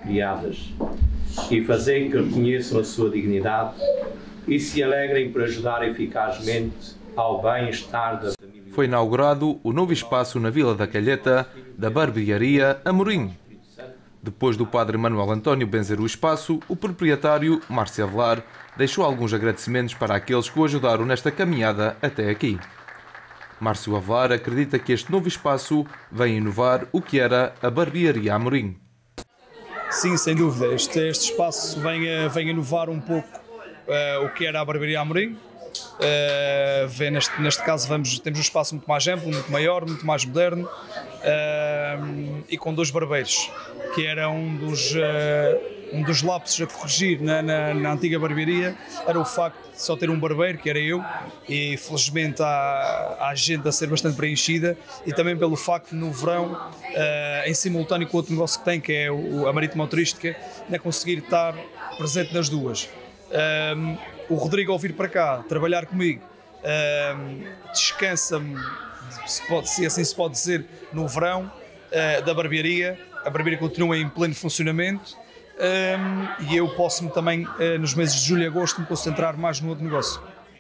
criadas e fazer que reconheçam a sua dignidade e se alegrem por ajudar eficazmente ao bem-estar da família. Foi inaugurado o novo espaço na Vila da Calheta da Barbearia Amorim. Depois do padre Manuel António benzer o espaço, o proprietário, Márcio Avelar, deixou alguns agradecimentos para aqueles que o ajudaram nesta caminhada até aqui. Márcio Avelar acredita que este novo espaço vem inovar o que era a Barbearia Amorim. Sim, sem dúvida. Este espaço vem inovar um pouco o que era a Barbearia Amorim. Neste caso temos um espaço muito mais amplo, muito maior, muito mais moderno, e com 2 barbeiros, que era um dos lapsos a corrigir na antiga barbearia, era o facto de só ter um barbeiro, que era eu, e felizmente há a agenda a ser bastante preenchida, e também pelo facto de no verão, em simultâneo com outro negócio que tem, que é a marítima turística, conseguir estar presente nas duas. O Rodrigo, ao vir para cá trabalhar comigo, descansa-me, se assim se pode dizer, no verão da barbearia. A barbearia continua em pleno funcionamento, e eu posso-me também, nos meses de julho e agosto, me concentrar mais no outro negócio.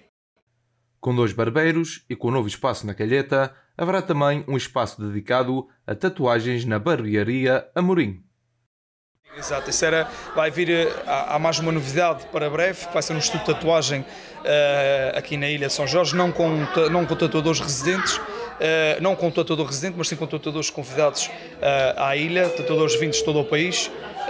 Com 2 barbeiros e com o novo espaço na Calheta, haverá também um espaço dedicado a tatuagens na Barbearia Amorim. Exato, vai vir, há mais uma novidade para breve, que vai ser um estudo de tatuagem aqui na Ilha de São Jorge, não com tatuadores residentes, não com um tatuador residente, mas sim com tatuadores convidados à ilha, tatuadores vindos de todo o país,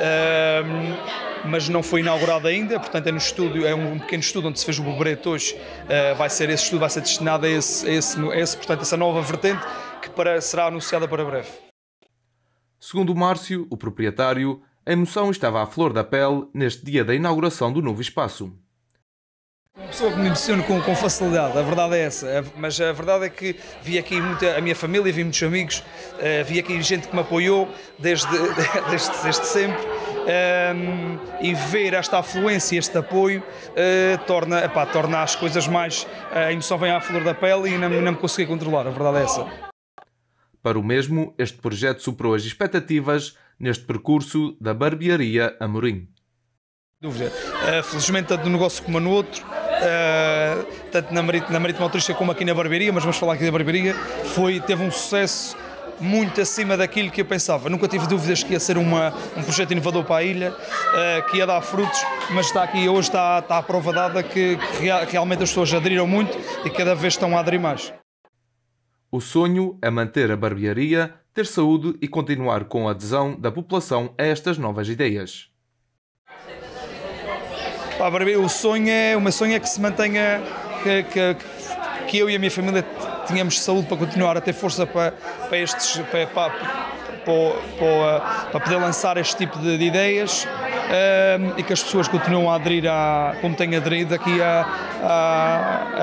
mas não foi inaugurado ainda, portanto é no estúdio, é um pequeno estúdio onde se fez o Bobrete hoje, esse estudo vai ser destinado a portanto, essa nova vertente que será anunciada para breve. Segundo o Márcio, o proprietário, a emoção estava à flor da pele neste dia da inauguração do novo espaço. Uma pessoa que me emociona com facilidade, a verdade é essa, mas a verdade é que vi aqui a minha família, vi muitos amigos, vi aqui gente que me apoiou desde sempre, e ver esta afluência, este apoio, torna as coisas mais... A emoção vem à flor da pele e não me consegui controlar, a verdade é essa. Para o mesmo, este projeto superou as expectativas neste percurso da Barbearia Amorim. Dúvida. Felizmente, tanto no negócio como no outro, tanto na marítima turística como aqui na barbearia, mas vamos falar aqui da barbearia, teve um sucesso muito acima daquilo que eu pensava. Nunca tive dúvidas que ia ser um projeto inovador para a ilha, que ia dar frutos, mas está aqui hoje, está a prova dada que realmente as pessoas aderiram muito e cada vez estão a aderir mais. O sonho é manter a barbearia, ter saúde e continuar com a adesão da população a estas novas ideias. O sonho é que se mantenha, que eu e a minha família tenhamos saúde para continuar a ter força para poder lançar este tipo de ideias, e que as pessoas continuem a aderir, como têm aderido aqui a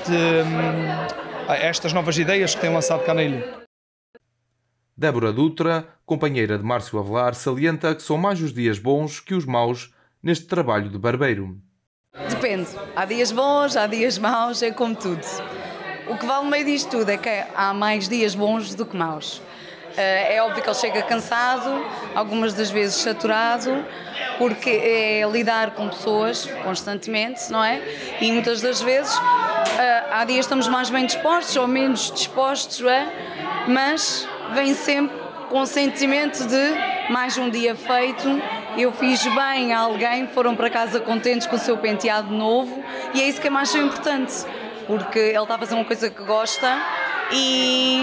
estas novas ideias que têm lançado cá na ilha. Débora Dutra, companheira de Márcio Avelar, salienta que são mais os dias bons que os maus neste trabalho de barbeiro. Depende. Há dias bons, há dias maus, é como tudo. O que vale no meio disto tudo é que há mais dias bons do que maus. É óbvio que ele chega cansado, algumas das vezes saturado, porque é lidar com pessoas constantemente, não é? E muitas das vezes há dias estamos mais bem dispostos ou menos dispostos, não é? Mas vem sempre com o sentimento de mais um dia feito, eu fiz bem a alguém, foram para casa contentes com o seu penteado novo, e é isso que é mais importante, porque ele está a fazer uma coisa que gosta e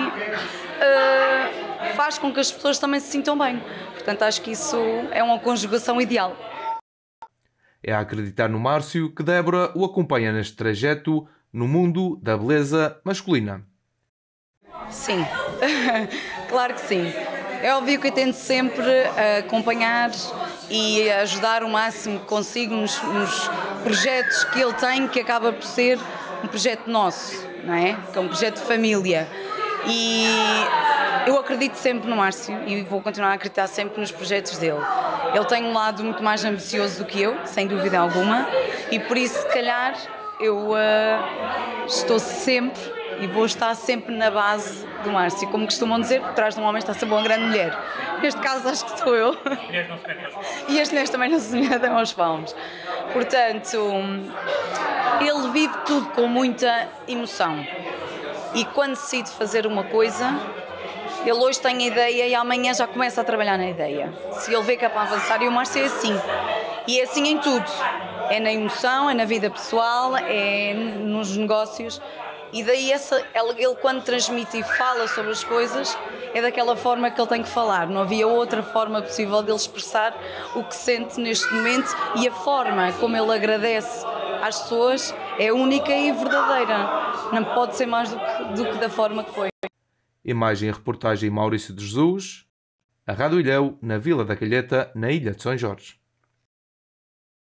faz com que as pessoas também se sintam bem. Portanto, acho que isso é uma conjugação ideal. É a acreditar no Márcio que Débora o acompanha neste trajeto no mundo da beleza masculina. Sim, claro que sim. É óbvio que eu tento sempre acompanhar e ajudar o máximo que consigo nos projetos que ele tem, que acaba por ser um projeto nosso, não é? Que é um projeto de família. E eu acredito sempre no Márcio e vou continuar a acreditar sempre nos projetos dele. Ele tem um lado muito mais ambicioso do que eu, sem dúvida alguma, e por isso, se calhar, eu estou sempre e vou estar sempre na base do Márcio. Como costumam dizer, por trás de um homem está sempre uma grande mulher. Neste caso acho que sou eu. E este mês também não se me dão aos palmos. Portanto, ele vive tudo com muita emoção. E quando decide fazer uma coisa, ele hoje tem a ideia e amanhã já começa a trabalhar na ideia. Se ele vê que é para avançar, e o Márcio é assim. E é assim em tudo. É na emoção, é na vida pessoal, é nos negócios. E daí ele quando transmite e fala sobre as coisas, é daquela forma que ele tem que falar. Não havia outra forma possível de ele expressar o que sente neste momento, e a forma como ele agradece às pessoas é única e verdadeira. Não pode ser mais do que da forma que foi. Imagem e reportagem Maurício de Jesus, a Rádio Ilhéu, na Vila da Calheta, na Ilha de São Jorge.